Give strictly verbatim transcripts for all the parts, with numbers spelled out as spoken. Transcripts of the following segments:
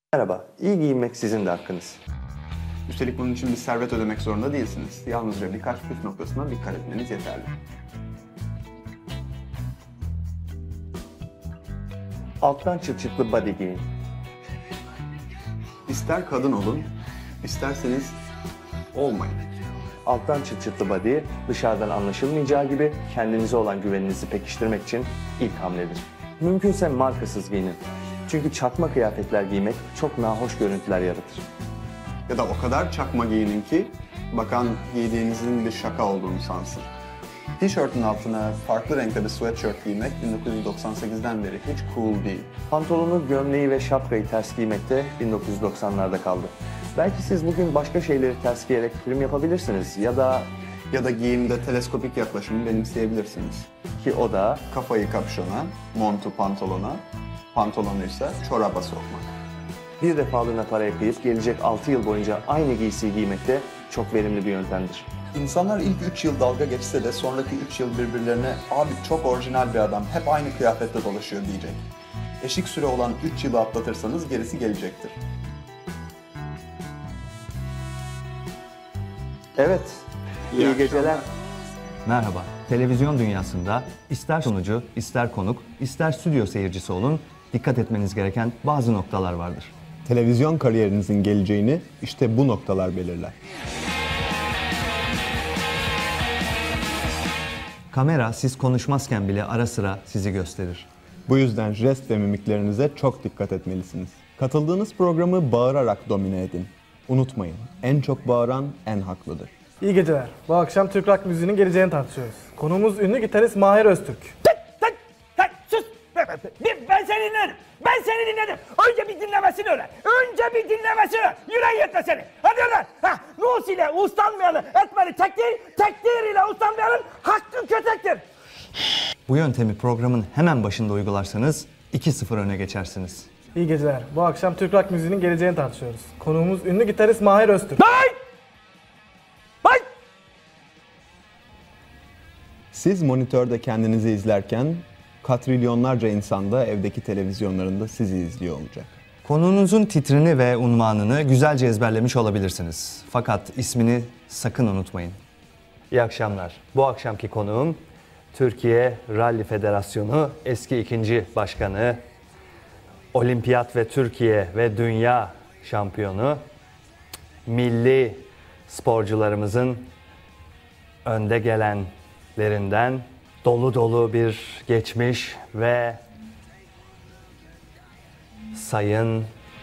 Merhaba, iyi giyinmek sizin de hakkınız. Üstelik bunun için bir servet ödemek zorunda değilsiniz. Yalnızca birkaç püf noktasına dikkat etmeniz yeterli. Alttan çıt çıtlı body giyin. İster kadın olun, isterseniz olmayın. Alttan çıt çıtlı body, dışarıdan anlaşılmayacağı gibi kendinize olan güveninizi pekiştirmek için ilk hamledir. Mümkünse markasız giyinin. Çünkü çakma kıyafetler giymek çok nahoş görüntüler yaratır. Ya da o kadar çakma giyinin ki bakan giydiğinizin bir şaka olduğunu sansın. Tişörtün altına farklı renkte bir sweatshirt giymek bin dokuz yüz doksan sekizden beri hiç cool değil. Pantolonu, gömleği ve şapkayı ters giymek de bin dokuz yüz doksanlarda kaldı. Belki siz bugün başka şeyleri ters giyerek film yapabilirsiniz ya da Ya da giyimde teleskopik yaklaşımı benimseyebilirsiniz. ki o da Kafayı kapşona, montu pantolona, pantolonu ise çoraba sokmak. bir defalığına paraya kıyıp gelecek altı yıl boyunca aynı giysiyi giymek de çok verimli bir yöntemdir. İnsanlar ilk üç yıl dalga geçse de sonraki üç yıl birbirlerine "Abi çok orijinal bir adam, hep aynı kıyafette dolaşıyor." diyecek. Eşik süre olan üç yılı atlatırsanız gerisi gelecektir. Evet, iyi, İyi geceler. akşamlar. Merhaba. Televizyon dünyasında ister sunucu, ister konuk, ister stüdyo seyircisi olun, dikkat etmeniz gereken bazı noktalar vardır. Televizyon kariyerinizin geleceğini işte bu noktalar belirler. Kamera siz konuşmazken bile ara sıra sizi gösterir. Bu yüzden jest ve mimiklerinize çok dikkat etmelisiniz. Katıldığınız programı bağırarak domine edin. Unutmayın, en çok bağıran en haklıdır. İyi geceler. Bu akşam Türk rock müziğinin geleceğini tartışıyoruz. Konuğumuz ünlü gitarist Mahir Öztürk. Tık tık tık sus. Ben seni dinledim. Ben seni dinledim. Önce bir dinlemesini öğren. Önce bir dinlemesini öğren. Yüreği yetme seni. Hadi öğren. Ha, Nus ile ustanmayanı etmeli tekdir. Tekdir ile ustanmayanın hakkı kötektir. Bu yöntemi programın hemen başında uygularsanız iki sıfır öne geçersiniz. İyi geceler. Bu akşam Türk rock müziğinin geleceğini tartışıyoruz. Konuğumuz ünlü gitarist Mahir Öztürk. Hay! Hay! Siz monitörde kendinizi izlerken, katrilyonlarca insan da evdeki televizyonlarında sizi izliyor olacak. Konuğunuzun titrini ve unvanını güzelce ezberlemiş olabilirsiniz. Fakat ismini sakın unutmayın. İyi akşamlar. Bu akşamki konuğum Türkiye Rally Federasyonu eski ikinci başkanı, Olimpiyat ve Türkiye ve Dünya şampiyonu, milli sporcularımızın önde gelenlerinden dolu dolu bir geçmiş ve Sayın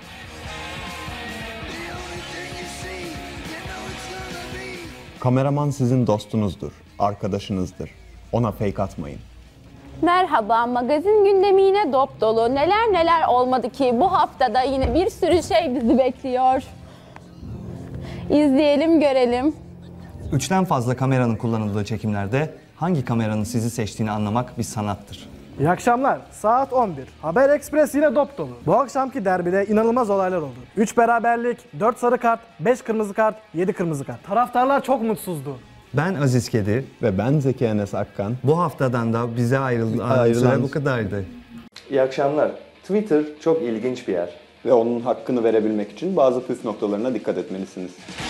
Kameraman sizin dostunuzdur, arkadaşınızdır. Ona fake atmayın. Merhaba, magazin gündemi yine dop dolu. Neler neler olmadı ki bu haftada yine bir sürü şey bizi bekliyor. İzleyelim, görelim. Üçten fazla kameranın kullanıldığı çekimlerde hangi kameranın sizi seçtiğini anlamak bir sanattır. İyi akşamlar. Saat on bir. Haber Express yine dop dolu. Bu akşamki derbide inanılmaz olaylar oldu. üç beraberlik, dört sarı kart, beş kırmızı kart, yedi kırmızı kart. Taraftarlar çok mutsuzdu. Ben Aziz Kedi. Ve ben Zeki Enes Akkan. Bu haftadan da bize ayrılan Ayrılan- süre bu kadardı. İyi akşamlar. Twitter çok ilginç bir yer. Ve onun hakkını verebilmek için bazı püf noktalarına dikkat etmelisiniz.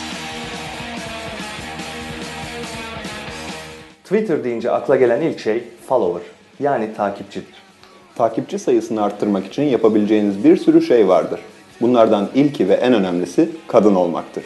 Twitter deyince akla gelen ilk şey follower, yani takipçidir. Takipçi sayısını arttırmak için yapabileceğiniz bir sürü şey vardır. Bunlardan ilki ve en önemlisi kadın olmaktır.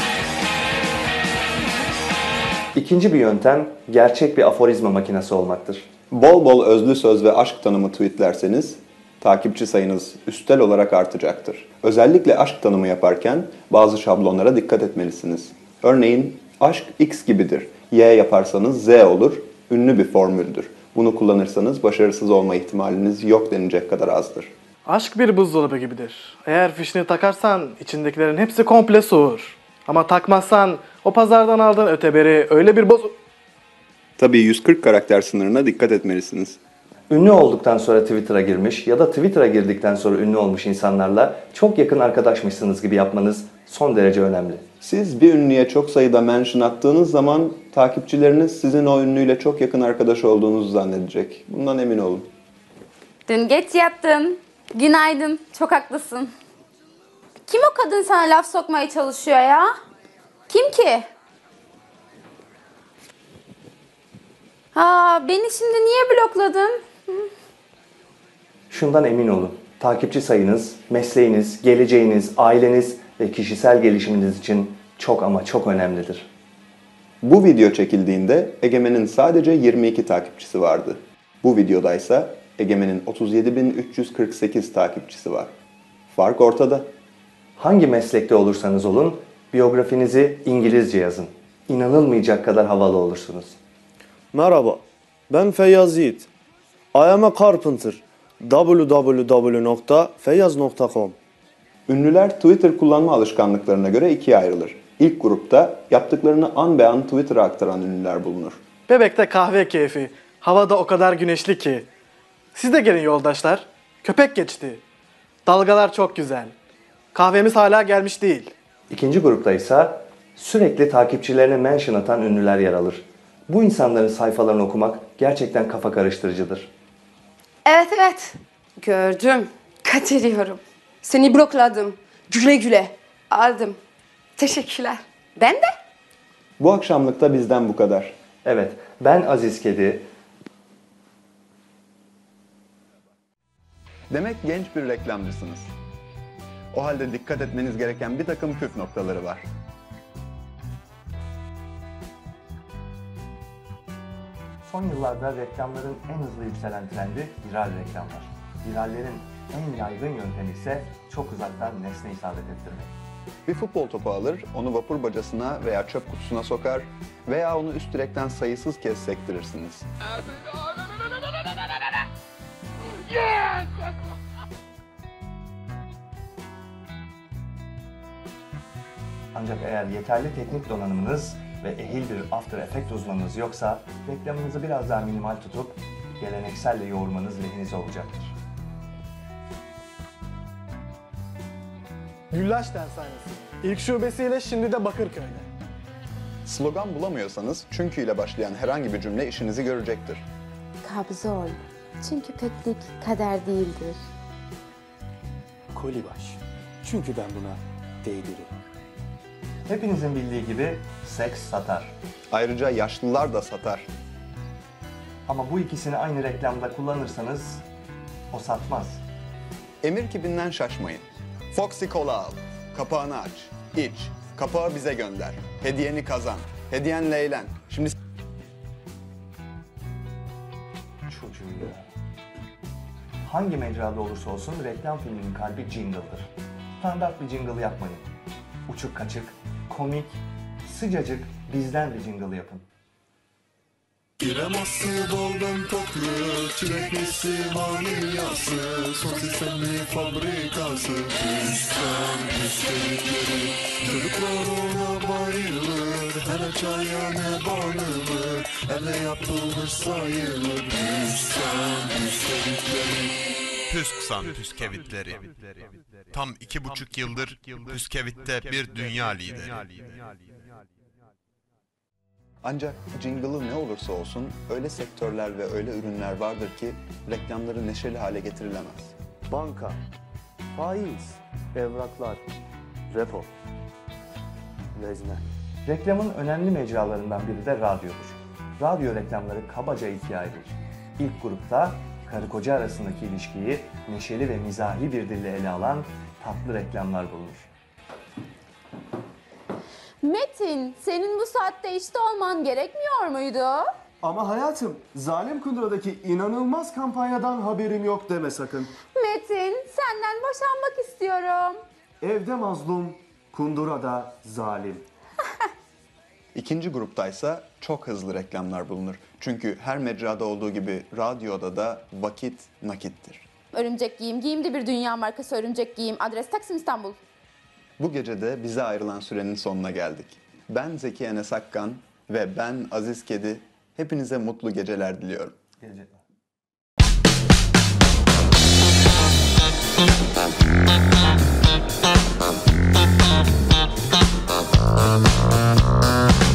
İkinci bir yöntem, gerçek bir aforizma makinesi olmaktır. Bol bol özlü söz ve aşk tanımı tweetlerseniz takipçi sayınız üstel olarak artacaktır. Özellikle aşk tanımı yaparken bazı şablonlara dikkat etmelisiniz. Örneğin aşk X gibidir. Y yaparsanız Z olur. Ünlü bir formüldür. Bunu kullanırsanız başarısız olma ihtimaliniz yok denilecek kadar azdır. Aşk bir buzdolabı gibidir. Eğer fişini takarsan içindekilerin hepsi komple soğur. Ama takmazsan o pazardan aldığın öteberi öyle bir bozu... Tabii yüz kırk karakter sınırına dikkat etmelisiniz. Ünlü olduktan sonra Twitter'a girmiş ya da Twitter'a girdikten sonra ünlü olmuş insanlarla çok yakın arkadaşmışsınız gibi yapmanız son derece önemli. Siz bir ünlüye çok sayıda mention attığınız zaman takipçileriniz sizin o ünlüyle çok yakın arkadaş olduğunuzu zannedecek. Bundan emin olun. Dün geç yattın. Günaydın. Çok haklısın. Kim o kadın sana laf sokmaya çalışıyor ya? Kim ki? Ha, beni şimdi niye blokladın? Şundan emin olun. Takipçi sayınız, mesleğiniz, geleceğiniz, aileniz ve kişisel gelişiminiz için çok ama çok önemlidir. Bu video çekildiğinde Egemen'in sadece yirmi iki takipçisi vardı. Bu videoda ise Egemen'in otuz yedi bin üç yüz kırk sekiz takipçisi var. Fark ortada. Hangi meslekte olursanız olun, biyografinizi İngilizce yazın. İnanılmayacak kadar havalı olursunuz. Merhaba, ben Feyyaz Yiğit. I am a carpenter. w w w nokta feyyaz nokta com Ünlüler Twitter kullanma alışkanlıklarına göre ikiye ayrılır. İlk grupta yaptıklarını an be an Twitter'a aktaran ünlüler bulunur. Bebek'te kahve keyfi. Havada o kadar güneşli ki. Siz de gelin yoldaşlar. Köpek geçti. Dalgalar çok güzel. Kahvemiz hala gelmiş değil. İkinci grupta ise sürekli takipçilerine mention atan ünlüler yer alır. Bu insanların sayfalarını okumak gerçekten kafa karıştırıcıdır. Evet evet. Gördüm. Kaçırıyorum. Seni blokladım. Güle güle. Aldım. Teşekkürler. Ben de. Bu akşamlık da bizden bu kadar. Evet, ben Aziz Kedi. Demek genç bir reklamcısınız. O halde dikkat etmeniz gereken bir takım püf noktaları var. Son yıllarda reklamların en hızlı yükselen trendi viral reklamlar. Virallerin en yaygın yöntemi ise çok uzaktan nesne isabet ettirmek. Bir futbol topu alır, onu vapur bacasına veya çöp kutusuna sokar veya onu üst direkten sayısız kez sektirirsiniz. Ancak eğer yeterli teknik donanımınız ve ehil bir After Effects uzmanınız yoksa reklamınızı biraz daha minimal tutup gelenekselle yoğurmanız lehinize olacaktır. Güllaç Dershanesi. İlk şubesiyle şimdi de Bakırköy'de. Slogan bulamıyorsanız çünkü ile başlayan herhangi bir cümle işinizi görecektir. Kabze ol. Çünkü kötülük kader değildir. Kolibaş. Çünkü ben buna değdiririm. Hepinizin bildiği gibi seks satar. Ayrıca yaşlılar da satar. Ama bu ikisini aynı reklamda kullanırsanız o satmaz. Emir kipinden şaşmayın. Foxy Cola al, kapağını aç, iç, kapağı bize gönder, hediyeni kazan, hediyenle eğlen. Şimdi Çocuğu ya. Hangi mecrada olursa olsun reklam filminin kalbi jingle'dır. Standart bir jingle yapmayın. Uçuk kaçık, komik, sıcacık bizden bir jingle yapın. Kreması boldan tatlı, çileklisi vanilyası, sosisli fabrikası. Hüsran müşterileri, çocuklar ona bayılır, her çaya ne banılır, elle yapılmış sayılır. Hüsran müşterileri. Püsksan Püskevitleri. Tam iki buçuk yıldır Püskevit'te bir dünya lideri. ancak jingle'ı ne olursa olsun öyle sektörler ve öyle ürünler vardır ki reklamları neşeli hale getirilemez. Banka, faiz, evraklar, repo, vezne. Reklamın önemli mecralarından biri de radyodur. Radyo reklamları kabaca ikiye ayrılır. İlk grupta karı koca arasındaki ilişkiyi neşeli ve mizahi bir dille ele alan tatlı reklamlar bulunur. Metin, senin bu saatte işte olman gerekmiyor muydu? Ama hayatım, Zalim Kundura'daki inanılmaz kampanyadan haberim yok deme sakın. Metin, senden boşanmak istiyorum. Evde mazlum, Kundura'da zalim. İkinci gruptaysa çok hızlı reklamlar bulunur. Çünkü her mecrada olduğu gibi radyoda da vakit nakittir. Örümcek Giyim, giyimli bir dünya markası Örümcek Giyim. Adres Taksim İstanbul. Bu gece de bize ayrılan sürenin sonuna geldik. Ben Zeki Enes Akkan ve ben Aziz Kedi hepinize mutlu geceler diliyorum. Gelecek.